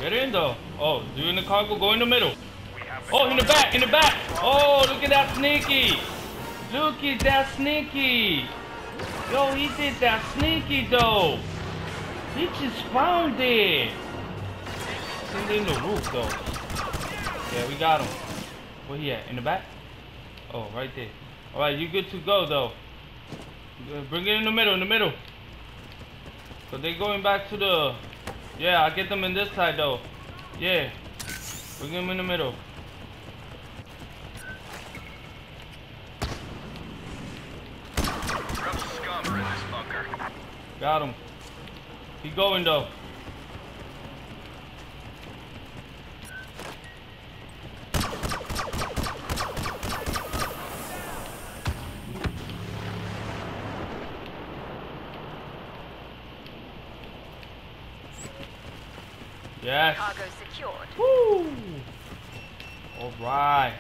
Get in though. Oh, you in the cargo? Go in the middle. Oh, in the back, in the back. Oh, look at that sneaky. Look at that sneaky. Yo, he did that sneaky though. He just found it. He's in the roof though. Yeah, we got him. Where he at? In the back? Oh, right there. Alright, you good to go though. Bring it in the middle, in the middle. So they going back to the... Yeah, I'll get them in this side though. Yeah. Bring them in the middle. Got him. Keep going though. Yes. Cargo secured. Woo! All right.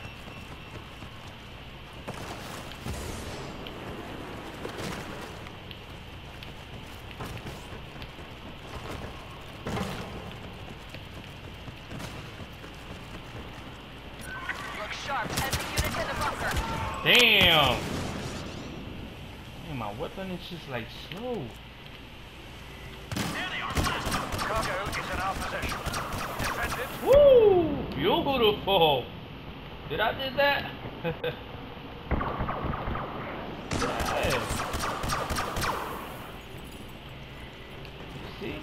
Look sharp. Enemy unit in the bunker. Damn. Man, my weapon is just like slow. Cargo is in our possession. Defend it. Woo! Beautiful. Did I do that? Yeah. You see?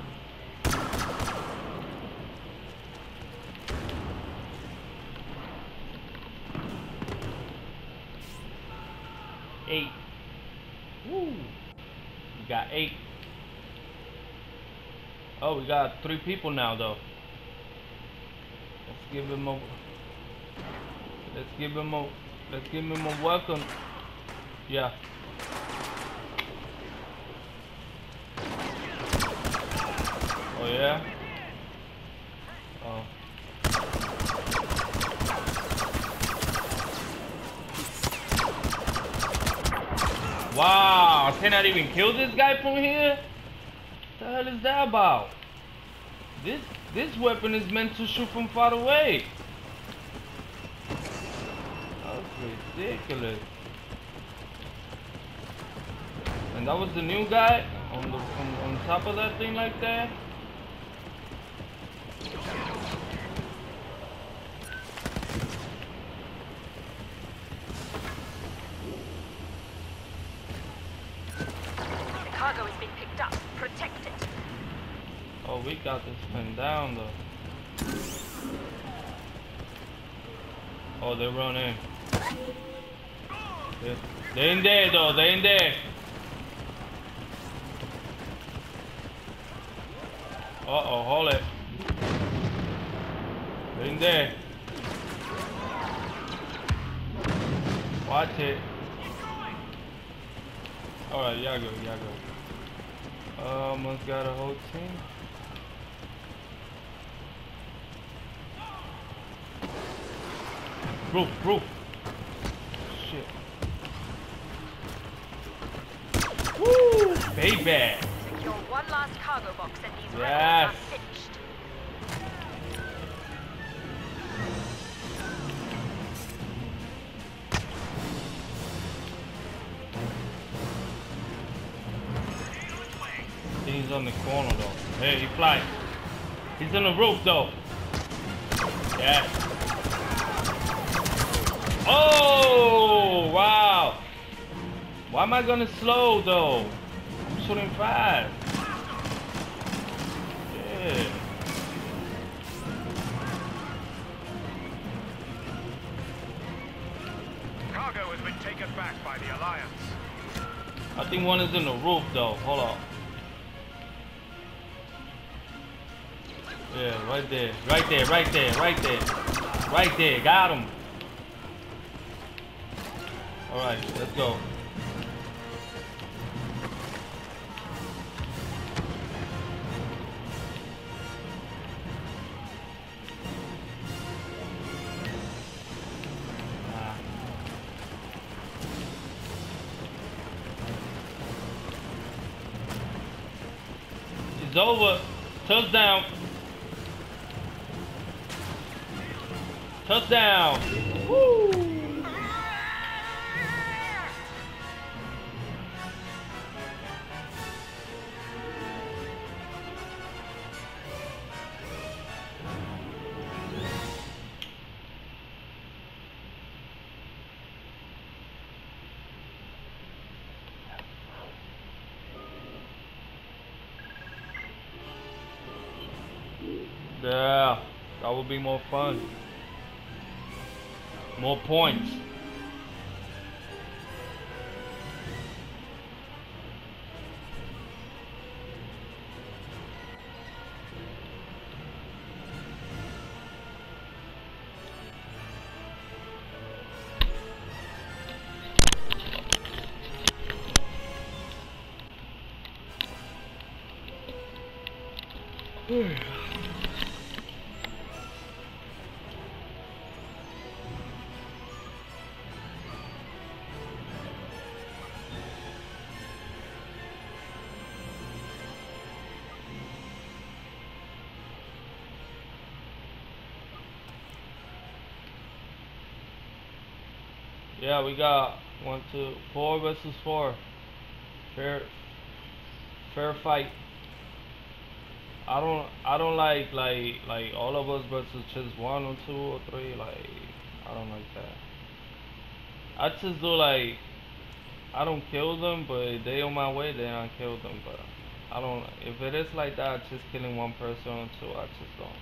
Eight. Woo! We got 8. Oh, we got 3 people now, though. Let's give him a welcome. Yeah. Oh yeah. Oh. Wow! Can I even kill this guy from here? What the hell is that about? This weapon is meant to shoot from far away. That's ridiculous. And that was the new guy on top of that thing like that. The cargo is being picked up. Protect it. Oh, we got this thing down though. Oh, they're running. They in there though. They in there. Uh-oh, hold it. They're in there. Watch it. Alright, y'all go, y'all go. Almost got a whole team. Roof. Shit. Woo! Baby! Secure one last cargo box and these Yes. records are finished. He's on the corner though. Hey, he flies. He's on the roof though. Yeah. Oh, wow. Why am I gonna slow though? I'm shooting fast. Yeah. Cargo has been taken back by the Alliance. I think one is in the roof though. Hold on. Yeah, right there. Right there, right there, right there. Right there. Got him. Alright, let's go. It's over. Touchdown. Touchdown. Woo. Yeah, that would be more fun. More points. Yeah, we got 1, 2, 4 versus 4. Fair fight. I don't like all of us versus just 1 or 2 or 3. Like, I don't like that. I just do like, I don't kill them, but if they on my way, then I kill them. But I don't. If it is like that, just killing 1 person or 2, I just don't.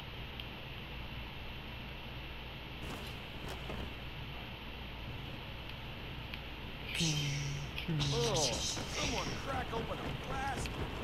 Oh, someone crack open a glass.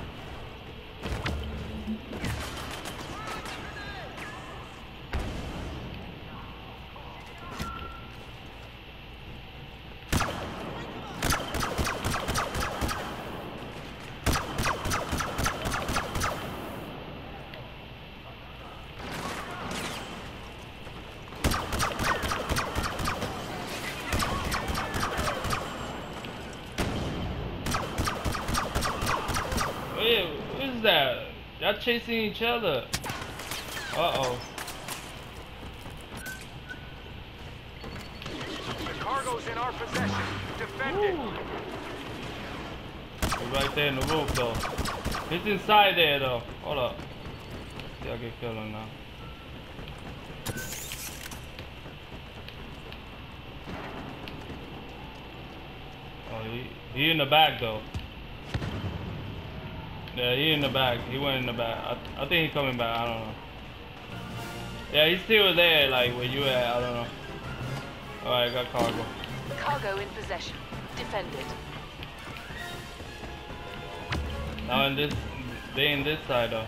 What is that? Y'all chasing each other. Uh-oh. The cargo's in our possession. Defend it. He's right there in the roof, though. He's inside there, though. Hold up. See, I get killed now. Oh, he in the back, though. Yeah, he in the back. He went in the back. I think he's coming back. I don't know. Yeah, he's still there, like where you at. I don't know. Alright, got cargo. Cargo in possession. Defend it. Now in this, they in this side though.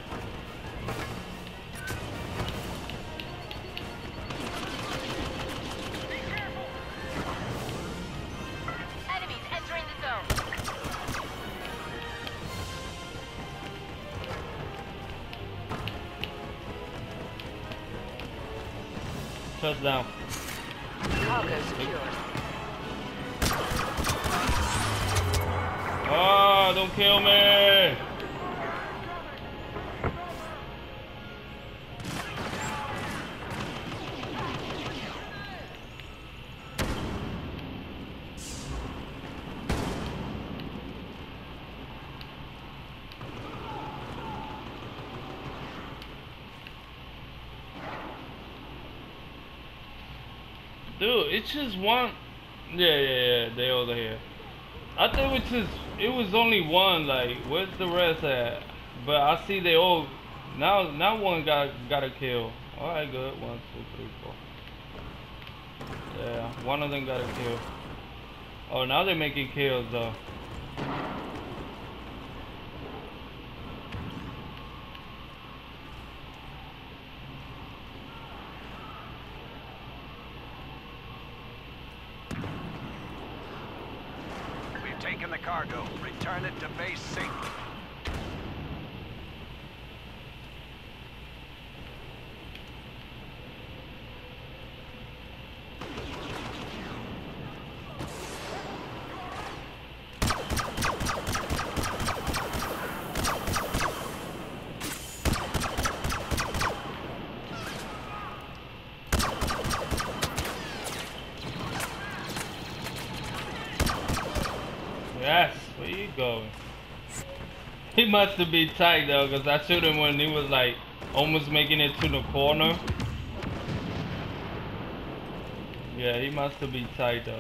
Enemies entering the zone. Touchdown. Cargo secured. Oh, don't kill me! Dude, it's just one. Yeah, they over here. I thought it was only one. Like, where's the rest at? But I see they all. Now one got a kill. All right, good. 1, 2, 3, 4. Yeah, one of them got a kill. Oh, now they're making kills though. Taken the cargo. Return it to base safely. Where you going? He must have been tight though, cause I shot him when he was like almost making it to the corner. Yeah, he must have been tight though.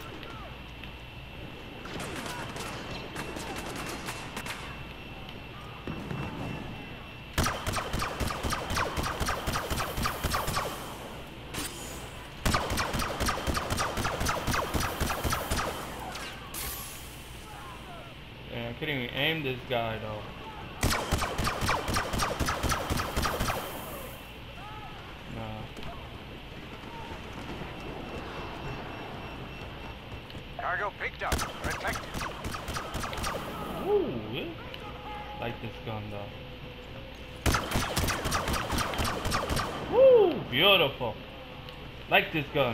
I couldn't even aim this guy though. Nah. Cargo picked up. Protected. Ooh, yeah. Like this gun though. Woo, beautiful. Like this gun.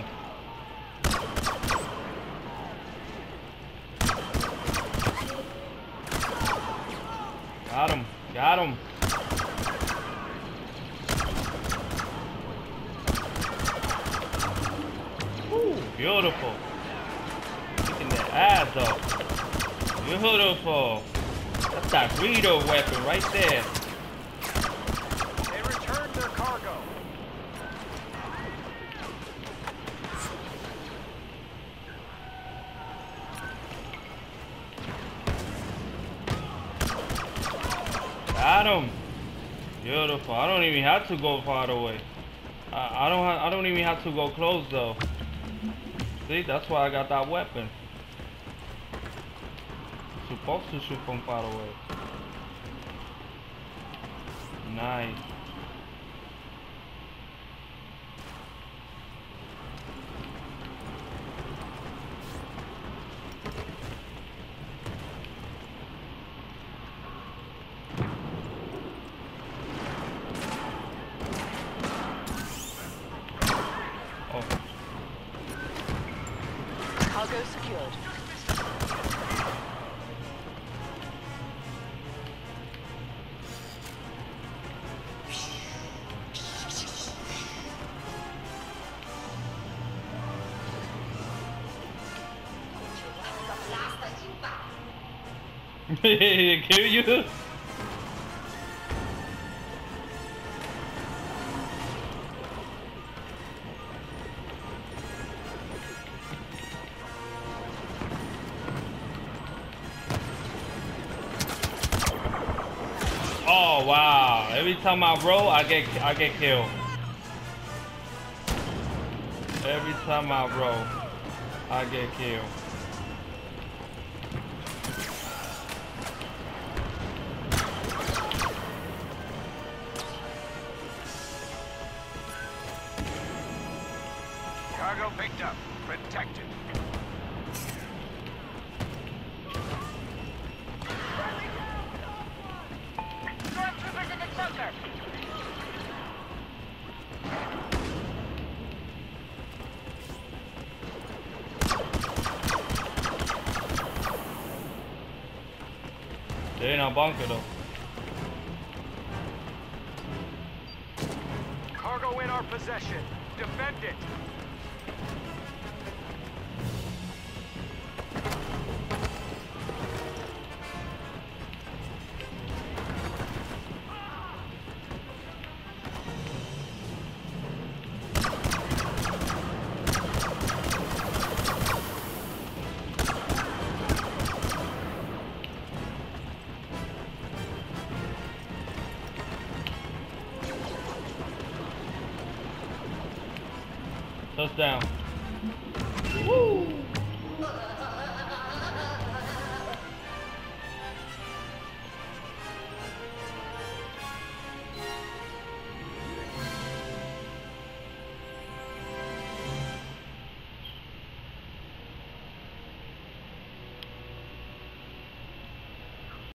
Got him. Got him. Ooh, beautiful. Kicking that ass though. Beautiful. That's that Greedo weapon right there. They returned their cargo. Got him. Beautiful. I don't even have to go far away. I don't even have to go close though. See, that's why I got that weapon. Supposed to shoot from far away. Nice. Cargo secured. Kill you? Oh wow! Every time I roll, I get killed. Every time I roll, I get killed. Cargo picked up. Protected. Stormtroopers in the bunker. They're in our bunker though. Cargo in our possession. Defend it. Touchdown. Woo!